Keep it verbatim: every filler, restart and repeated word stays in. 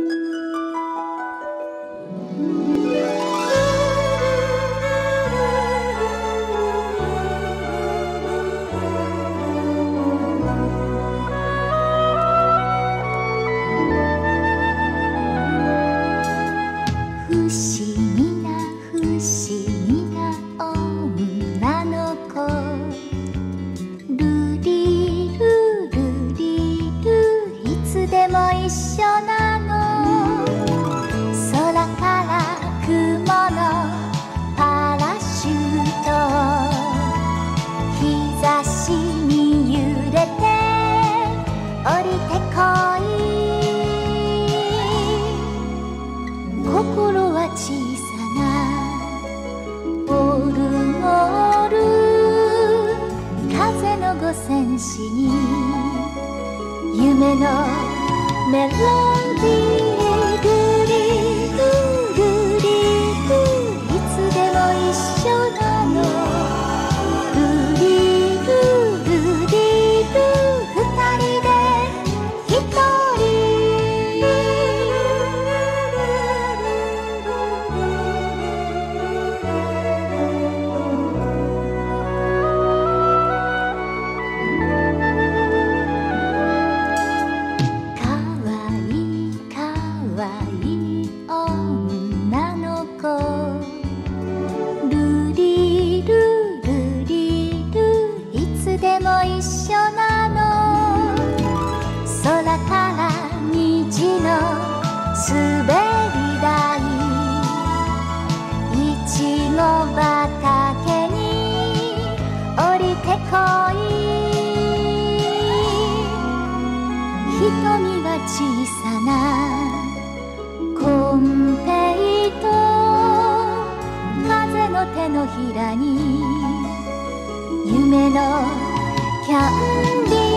不思議な不思議な女の子、ルリルルリル、いつでも一緒なの。空から雲のパラシュート、日差しに揺れて降りてこい。心は小さなオルゴール、風の五線紙に夢のメロディー。ルリルルリル、いつでも一緒なの。ルリルルリル、二人で一人。女の子、ルリルルリル、いつでも一緒なの。空から虹の滑り台、いちご畑に降りてこい。瞳は小さなコンペイト、風の手のひらに夢のキャンディー。